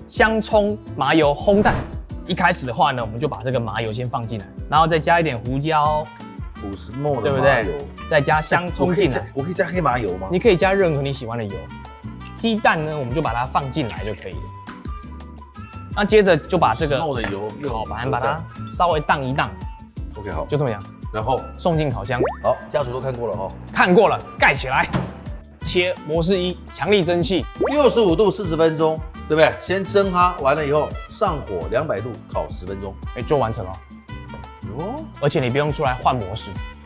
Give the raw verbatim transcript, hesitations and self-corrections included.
香葱、麻油烘蛋。一开始的话呢，我们就把这个麻油先放进来，然后再加一点胡椒， 五十 ml 对不对？再加香葱进来。 我可以加黑麻油吗？ 你可以加任何你喜欢的油。鸡蛋呢，我们就把它放进来就可以了。那接着就把这个的油烤盘把它稍微荡一荡。 OK， 好， 就这么样。 然后送进烤箱。 好，家属都看过了哈。 看过了，盖起来。切模式一，强力蒸汽， 六十五度四十分钟，对不对？先蒸它，完了以后上火两百度烤十分钟， 哎，就完成了。 哦， 而且你不用出来换模式，